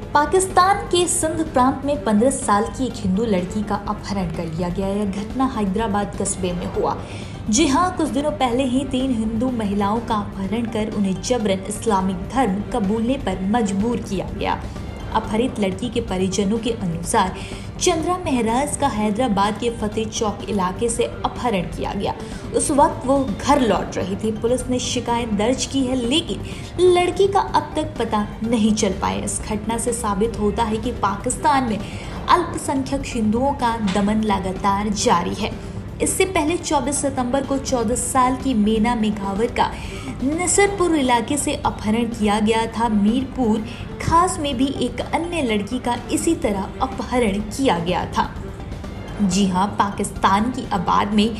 पाकिस्तान के सिंध प्रांत में 15 साल की एक हिंदू लड़की का अपहरण कर लिया गया। यह घटना हैदराबाद कस्बे में हुआ। जी हाँ, कुछ दिनों पहले ही 3 हिंदू महिलाओं का अपहरण कर उन्हें जबरन इस्लामिक धर्म कबूलने पर मजबूर किया गया। अपहरित लड़की के परिजनों के अनुसार चंद्रा महराज का हैदराबाद के फतेह चौक इलाके से अपहरण किया गया। उस वक्त वो घर लौट रही थी। पुलिस ने शिकायत दर्ज की है, लेकिन लड़की का अब तक पता नहीं चल पाया। इस घटना से साबित होता है कि पाकिस्तान में अल्पसंख्यक हिंदुओं का दमन लगातार जारी है। इससे पहले 24 सितंबर को 14 साल की मीना मेघावर का नसरपुर इलाके से अपहरण किया गया था। मीरपुर खास में भी एक अन्य लड़की का इसी तरह अपहरण किया गया था। जी हाँ, पाकिस्तान की आबाद में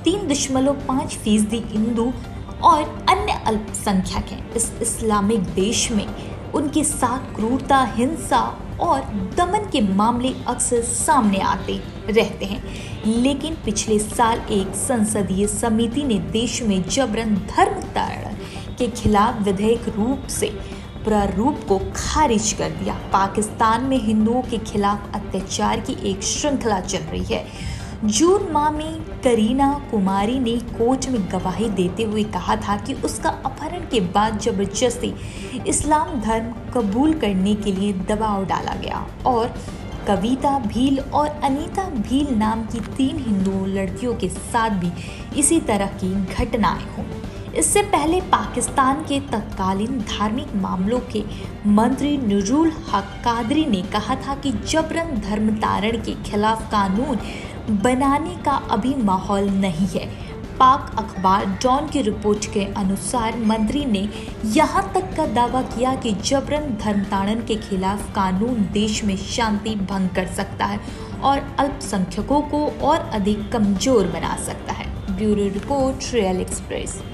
3.5% हिंदू और अन्य अल्पसंख्यक हैं। इस इस्लामिक देश में उनके साथ क्रूरता, हिंसा और दमन के मामले अक्सर सामने आते रहते हैं। लेकिन पिछले साल एक संसदीय समिति ने देश में जबरन धर्मांतरण के खिलाफ विधेयक रूप से प्रारूप को खारिज कर दिया। पाकिस्तान में हिंदुओं के खिलाफ अत्याचार की एक श्रृंखला चल रही है। जून माह में करीना कुमारी ने कोर्ट में गवाही देते हुए कहा था कि उसका अपहरण के बाद जबरदस्ती इस्लाम धर्म कबूल करने के लिए दबाव डाला गया और कविता भील और अनीता भील नाम की 3 हिंदू लड़कियों के साथ भी इसी तरह की घटनाएं हुई। इससे पहले पाकिस्तान के तत्कालीन धार्मिक मामलों के मंत्री नूरुल हक कादरी ने कहा था कि जबरन धर्मांतरण के खिलाफ कानून बनाने का अभी माहौल नहीं है। पाक अखबार डॉन की रिपोर्ट के अनुसार मंत्री ने यहां तक का दावा किया कि जबरन धर्मांतरण के खिलाफ कानून देश में शांति भंग कर सकता है और अल्पसंख्यकों को और अधिक कमजोर बना सकता है। Bureau report, Real express.